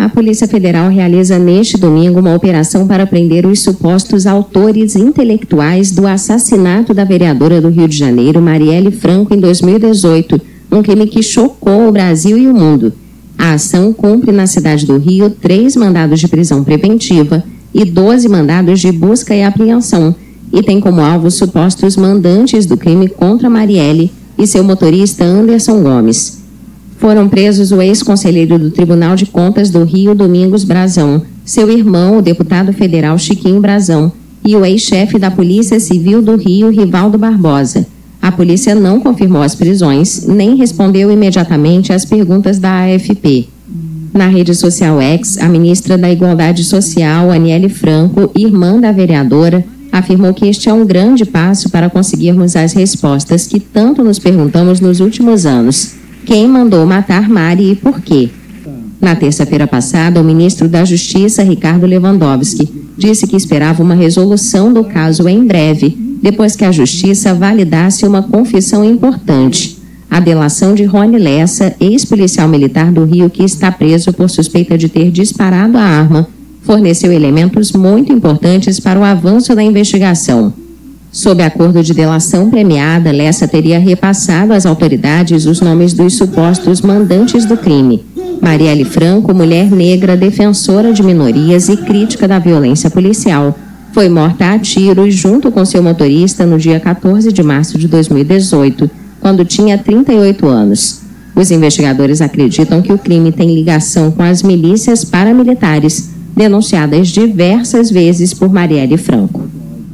A Polícia Federal realiza neste domingo uma operação para prender os supostos autores intelectuais do assassinato da vereadora do Rio de Janeiro, Marielle Franco, em 2018, um crime que chocou o Brasil e o mundo. A ação cumpre na cidade do Rio 3 mandados de prisão preventiva e 12 mandados de busca e apreensão, e tem como alvo supostos mandantes do crime contra Marielle e seu motorista Anderson Gomes. Foram presos o ex-conselheiro do Tribunal de Contas do Rio, Domingos Brazão, seu irmão, o deputado federal Chiquinho Brazão, e o ex-chefe da Polícia Civil do Rio, Rivaldo Barbosa. A polícia não confirmou as prisões, nem respondeu imediatamente às perguntas da AFP. Na rede social X, a ministra da Igualdade Social, Aniele Franco, irmã da vereadora, afirmou que este é um grande passo para conseguirmos as respostas que tanto nos perguntamos nos últimos anos. Quem mandou matar Mari e por quê? Na terça-feira passada, o ministro da Justiça, Ricardo Lewandowski, disse que esperava uma resolução do caso em breve, depois que a Justiça validasse uma confissão importante: a delação de Rony Lessa, ex-policial militar do Rio que está preso por suspeita de ter disparado a arma, forneceu elementos muito importantes para o avanço da investigação. Sob acordo de delação premiada, Lessa teria repassado às autoridades os nomes dos supostos mandantes do crime: Marielle Franco, mulher negra, defensora de minorias e crítica da violência policial. Foi morta a tiros junto com seu motorista no dia 14 de março de 2018, quando tinha 38 anos. Os investigadores acreditam que o crime tem ligação com as milícias paramilitares, denunciadas diversas vezes por Marielle Franco.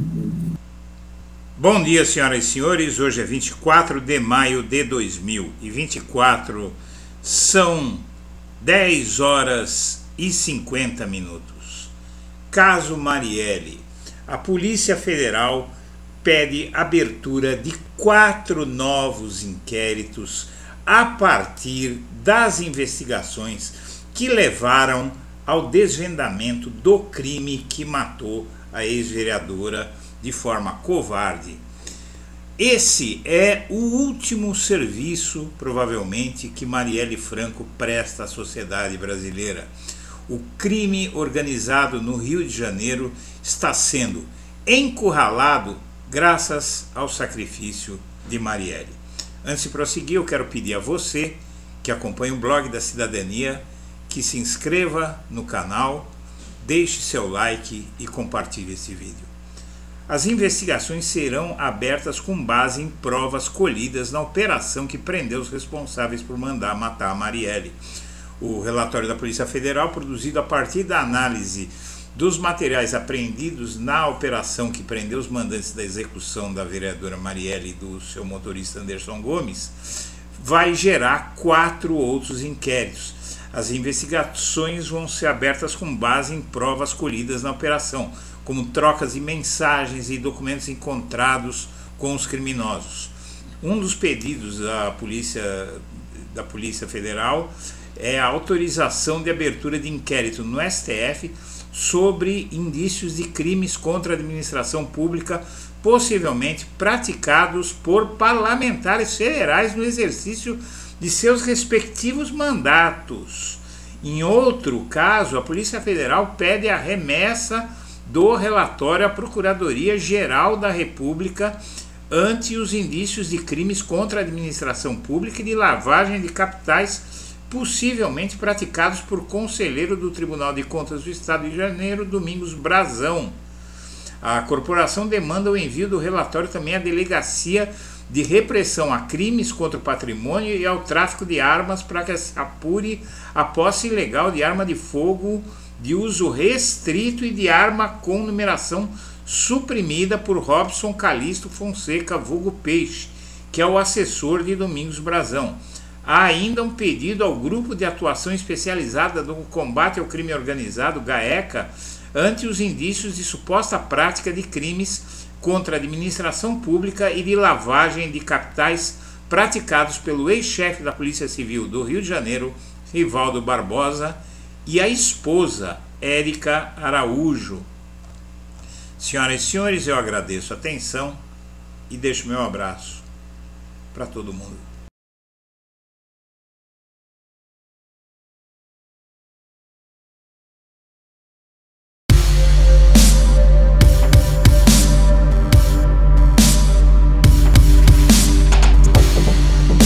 Bom dia, senhoras e senhores. Hoje é 24 de maio de 2024. São 10 horas e 50 minutos. Caso Marielle. A Polícia Federal pede abertura de 4 novos inquéritos a partir das investigações que levaram ao desvendamento do crime que matou a ex-vereadora de forma covarde. Esse é o último serviço, provavelmente, que Marielle Franco presta à sociedade brasileira. O crime organizado no Rio de Janeiro está sendo encurralado graças ao sacrifício de Marielle. Antes de prosseguir, eu quero pedir a você que acompanha o blog da Cidadania que se inscreva no canal, deixe seu like e compartilhe esse vídeo. As investigações serão abertas com base em provas colhidas na operação que prendeu os responsáveis por mandar matar a Marielle. O relatório da Polícia Federal, produzido a partir da análise dos materiais apreendidos na operação que prendeu os mandantes da execução da vereadora Marielle e do seu motorista Anderson Gomes, vai gerar 4 outros inquéritos. As investigações vão ser abertas com base em provas colhidas na operação, como trocas de mensagens e documentos encontrados com os criminosos. Um dos pedidos da Polícia Federal é a autorização de abertura de inquérito no STF sobre indícios de crimes contra a administração pública, possivelmente praticados por parlamentares federais no exercício de seus respectivos mandatos. Em outro caso, a Polícia Federal pede a remessa do relatório à Procuradoria-Geral da República ante os indícios de crimes contra a administração pública e de lavagem de capitais possivelmente praticados por conselheiro do Tribunal de Contas do Estado do Rio de Janeiro, Domingos Brazão. A corporação demanda o envio do relatório também à Delegacia de Repressão a Crimes contra o Patrimônio e ao Tráfico de Armas para que se apure a posse ilegal de arma de fogo de uso restrito e de arma com numeração suprimida por Robson Calixto Fonseca, vulgo Peixe, que é o assessor de Domingos Brazão. Há ainda um pedido ao Grupo de Atuação Especializada no Combate ao Crime Organizado, GAECA, ante os indícios de suposta prática de crimes contra a administração pública e de lavagem de capitais praticados pelo ex-chefe da Polícia Civil do Rio de Janeiro, Rivaldo Barbosa, e a esposa, Érica Araújo. Senhoras e senhores, eu agradeço a atenção e deixo meu abraço para todo mundo.